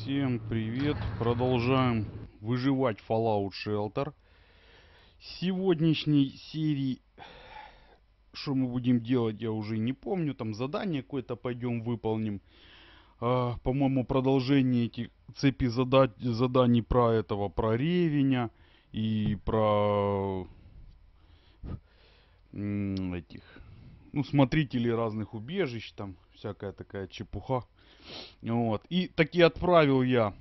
Всем привет! Продолжаем выживать в Fallout Shelter. Сегодняшней серии, что мы будем делать, я уже не помню. Там задание какое-то пойдем выполним. По-моему, продолжение этих цепи заданий про этого, про Ревеня и про этих, ну, смотрителей разных убежищ, там всякая такая чепуха. Вот. И таки отправил я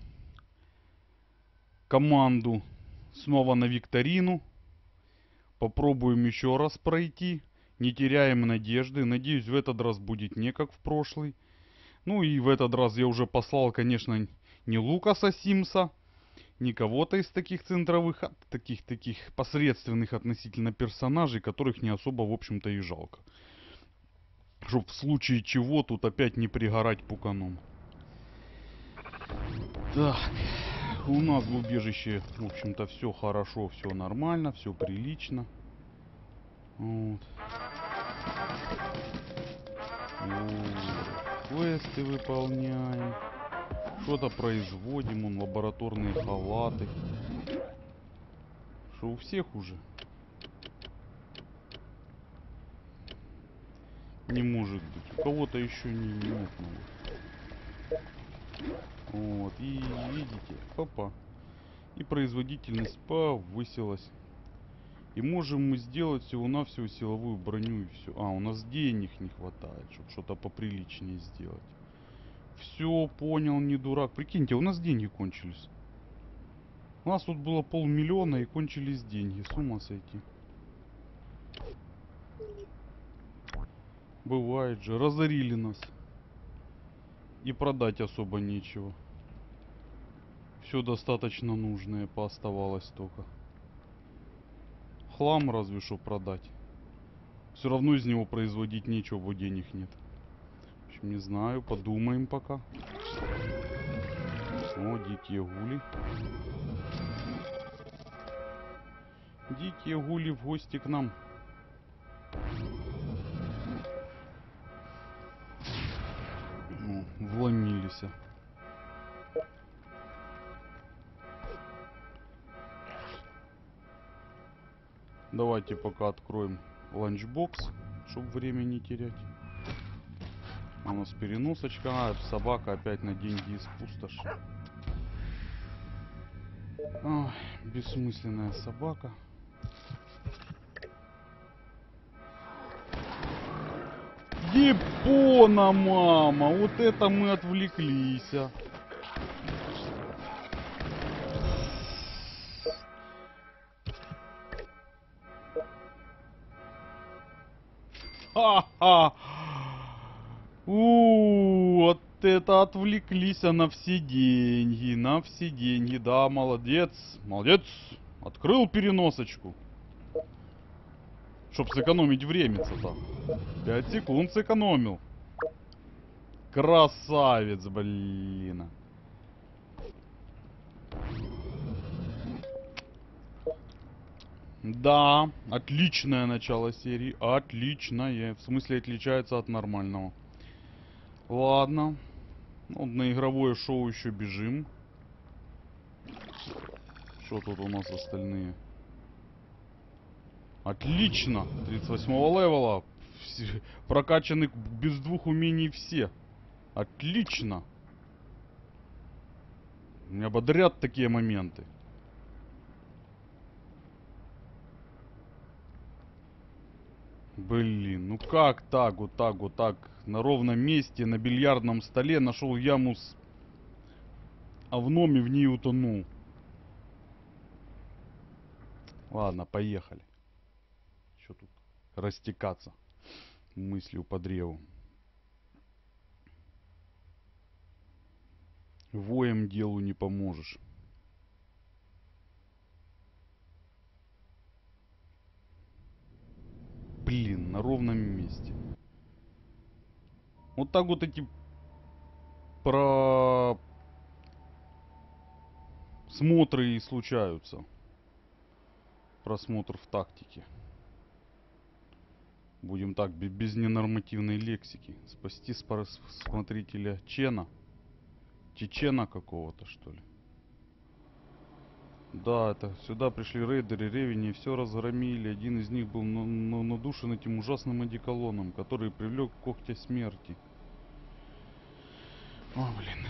команду снова на викторину. Попробуем еще раз пройти. Не теряем надежды. Надеюсь, в этот раз будет не как в прошлый. Ну и в этот раз я уже послал, конечно, не Лукаса Симса, не кого-то из таких центровых, таких посредственных относительно персонажей, которых не особо, в общем-то, и жалко. Чтоб в случае чего тут опять не пригорать пуканом. Так, у нас в убежище, в общем-то, все хорошо, все нормально, все прилично. Вот. Квесты выполняем. Что-то производим, лабораторные халаты. Что у всех уже? Не может быть. У кого-то еще не мокнуло. Вот. И видите, опа. И производительность повысилась. И можем мы сделать всего-навсего силовую броню и все. У нас денег не хватает, чтобы что-то поприличнее сделать. Все, понял, не дурак. Прикиньте, у нас деньги кончились. У нас тут было 500 000 и кончились деньги. С ума сойти. Бывает же. Разорили нас. И продать особо нечего. Все достаточно нужное пооставалось только. Хлам разве что продать. Все равно из него производить нечего, бо денег нет. В общем, не знаю, подумаем пока. О, дикие гули. Дикие гули в гости к нам. О, вломились. Давайте пока откроем ланчбокс, чтобы время не терять. У нас переносочка. Собака опять на деньги из пустоши. Ой, бессмысленная собака. Япона, мама! Вот это мы отвлеклись. Ха-ха! Вот это отвлеклись на все деньги. На все деньги. Да, молодец. Молодец. Открыл переносочку. Чтоб сэкономить время-то. 5 секунд сэкономил. Красавец, блин. Да, отличное начало серии. Отличное. В смысле, отличается от нормального. Ладно. Вот на игровое шоу еще бежим. Что тут у нас остальные? Отлично. 38-го левела. Прокачаны без 2 умений все. Отлично. Меня бодрят такие моменты. Блин, ну как так, вот так, вот так. На ровном месте, на бильярдном столе нашел яму с овном и в ней утонул. Ладно, поехали. Что тут растекаться мыслью по древу. Воем делу не поможешь. Блин, на ровном месте. Вот так вот эти про смотры и случаются. Просмотр в тактике. Будем так, без ненормативной лексики. Спасти смотрителя Чена. Чечена какого-то, что ли. Да, это сюда пришли рейдеры, ревени и все разгромили. Один из них был надушен этим ужасным одеколоном, который привлек когтя смерти. О, блин.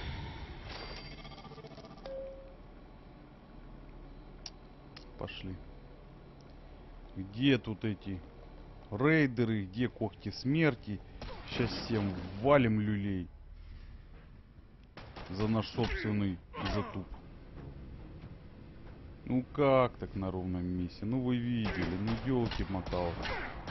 Пошли. Где тут эти рейдеры, где когти смерти? Сейчас всем валим люлей за наш собственный изотуп. Ну как так на ровном месте? Ну вы видели, ну елки-моталки.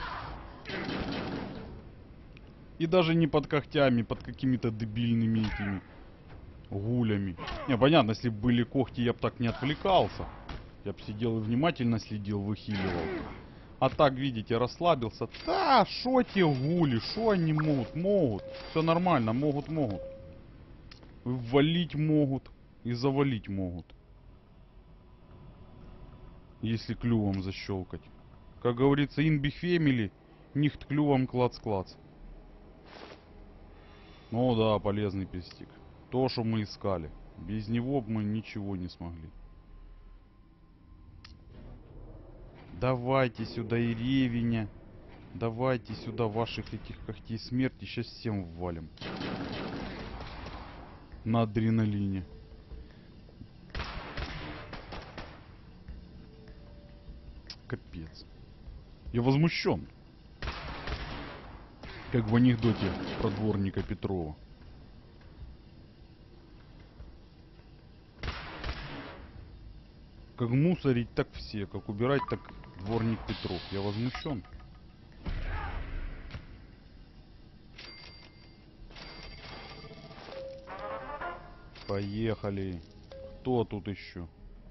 И даже не под когтями, под какими-то дебильными этими гулями. Не, понятно, если бы были когти, я бы так не отвлекался. Я бы сидел и внимательно следил, выхиливал. А так, видите, расслабился. Да, шо те гули, шо они могут? Могут. Все нормально, могут. Валить могут и завалить могут. Если клювом защелкать. Как говорится, in big family, нихт клювом клац-клац. Ну да, полезный пестик. То, что мы искали. Без него мы ничего не смогли. Давайте сюда и ревеня. Давайте сюда ваших этих когтей смерти. Сейчас всем ввалим. На адреналине. Капец. Я возмущен. Как в анекдоте про дворника Петрова. Как мусорить, так все. Как убирать, так дворник Петров. Я возмущен. Поехали. Кто тут еще?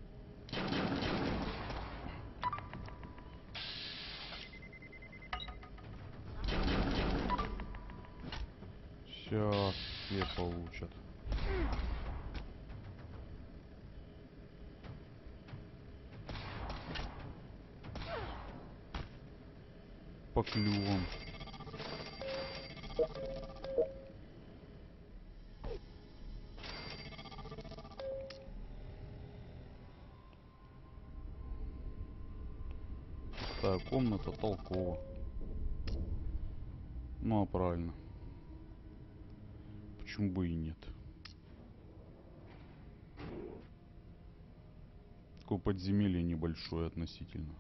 Сейчас все получат. По клювам. Пустая комната, толково. Ну а правильно. Почему бы и нет? Такое подземелье небольшое относительно.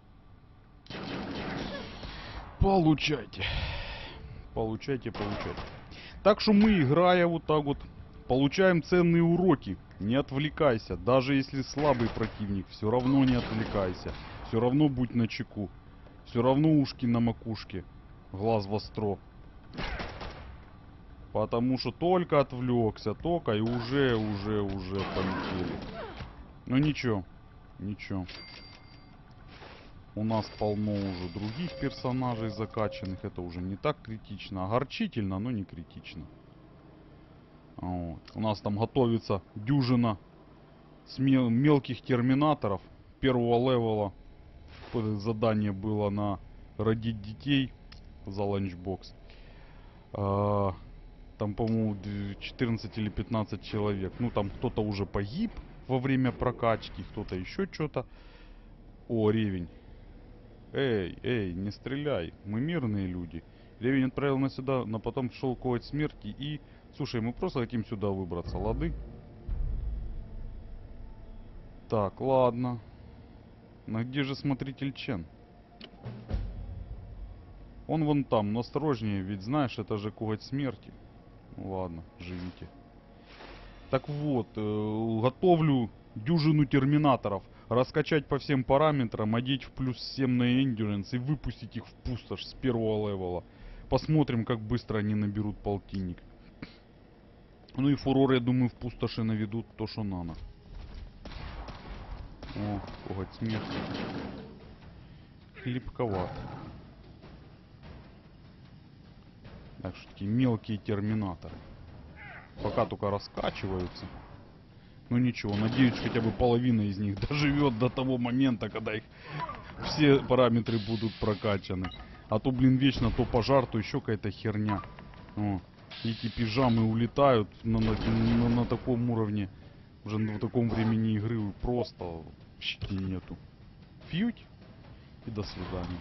Получайте. Получайте. Так что мы, играя вот так вот, получаем ценные уроки. Не отвлекайся. Даже если слабый противник, все равно не отвлекайся. Все равно будь начеку. Все равно ушки на макушке. Глаз востро. Потому что только отвлекся, только и уже полетели. Ну ничего. У нас полно уже других персонажей закачанных. Это уже не так критично. Огорчительно, но не критично. Вот. У нас там готовится дюжина мелких терминаторов. Первого левела. Задание было на родить детей за ланчбокс. Там, по-моему, 14 или 15 человек. Ну, там кто-то уже погиб во время прокачки, кто-то еще что-то. О, ревень. Эй, не стреляй. Мы мирные люди. Ревень отправил нас сюда, но потом шел коготь смерти и... Слушай, мы просто хотим сюда выбраться, лады? Так, ладно. Но где же смотритель Чен? Он вон там, но осторожнее, ведь знаешь, это же коготь смерти. Ну ладно, живите. Так вот, готовлю дюжину терминаторов. Раскачать по всем параметрам, одеть в плюс 7 на Endurance и выпустить их в пустошь с первого левела. Посмотрим, как быстро они наберут полтинник. Ну и фурор, я думаю, в пустоши наведут то, что надо. О, коготь смерти. Хлипковат. Так что такие мелкие терминаторы. Пока только раскачиваются. Ну ничего, надеюсь, хотя бы половина из них доживет до того момента, когда их все параметры будут прокачаны. А то, блин, вечно то пожар, то еще какая-то херня. О, Эти пижамы улетают на таком уровне. Уже на таком времени игры просто щеки нету. Фьють и до свидания.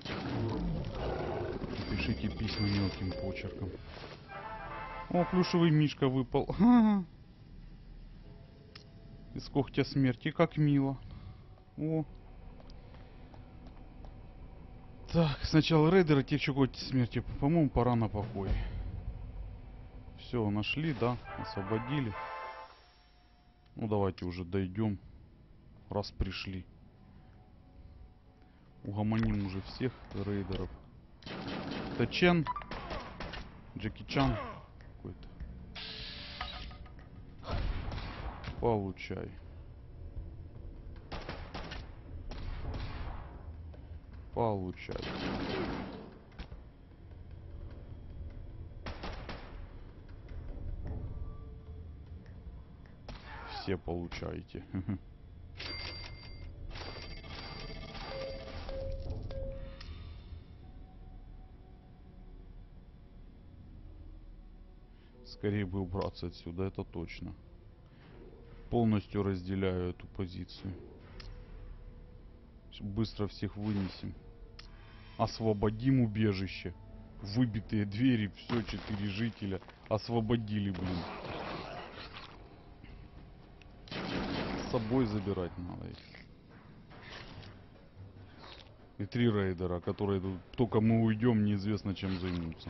Пишите письма мелким почерком. О, плюшевый мишка выпал. Из когтя смерти, как мило. О. Так, сначала рейдеры, те, что когти смерти. По-моему, пора на покой. Все, нашли, да? Освободили. Ну, давайте уже дойдем. Раз пришли. Угомоним уже всех рейдеров. Это Чен. Джеки Чан. Какой-то. Получай. Получай. Все получаете. Скорее бы убраться отсюда, это точно. Полностью разделяю эту позицию. Быстро всех вынесем. Освободим убежище. Выбитые двери, все, 4 жителя. Освободили, блин. С собой забирать надо их. И 3 рейдера, которые только мы уйдем, неизвестно чем займутся.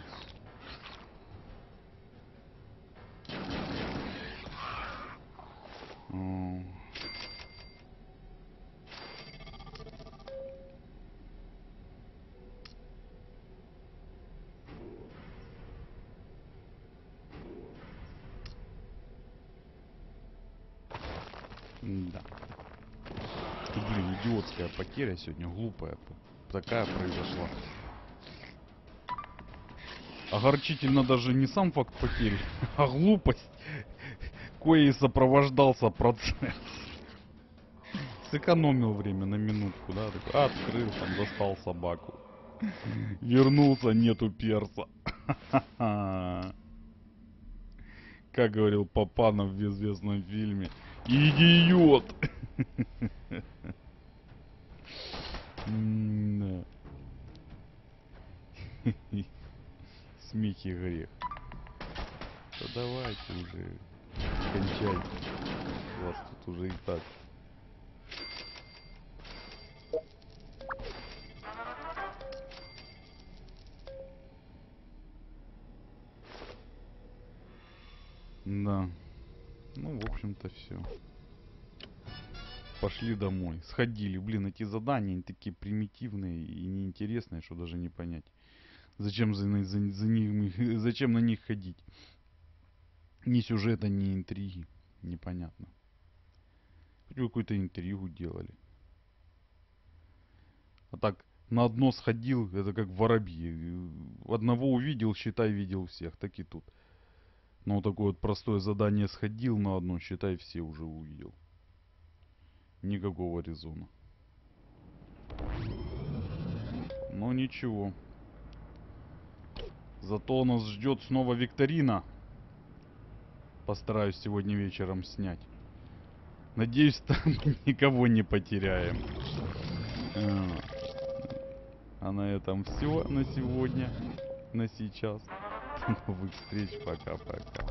Да. И, блин, идиотская потеря сегодня, глупая. Такая произошла. Огорчительно даже не сам факт потери, а глупость, коей сопровождался процесс. Сэкономил время на минутку, да? Такой, открыл, там, достал собаку. Вернулся, нету перса. Как говорил Папанов в известном фильме. Идиот! Смех и грех. Да давайте уже. Кончайте. У вас тут уже и так. Да. Ну, в общем-то, все. Пошли домой. Сходили. Блин, эти задания, они такие примитивные и неинтересные, что даже не понять. Зачем зачем на них ходить? Ни сюжета, ни интриги. Непонятно. Хоть бы какую-то интригу делали. А так, на одно сходил, это как воробьи. Одного увидел, считай, видел всех. Так и тут. Но вот такое вот простое задание сходил на одно, считай, все уже увидел. Никакого резона. Но ничего. Зато нас ждет снова викторина. Постараюсь сегодня вечером снять. Надеюсь, там никого не потеряем. А на этом все на сегодня. На сейчас. До новых встреч. Пока-пока.